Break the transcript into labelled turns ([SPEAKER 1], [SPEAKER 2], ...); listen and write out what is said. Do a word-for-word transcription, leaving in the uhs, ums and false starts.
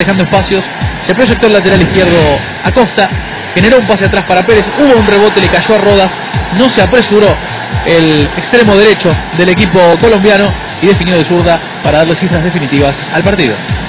[SPEAKER 1] dejando espacios, se proyectó el lateral izquierdo Acosta, generó un pase atrás para Pérez, hubo un rebote, le cayó a Rodas, no se apresuró el extremo derecho del equipo colombiano y definió de zurda para darle cifras definitivas al partido.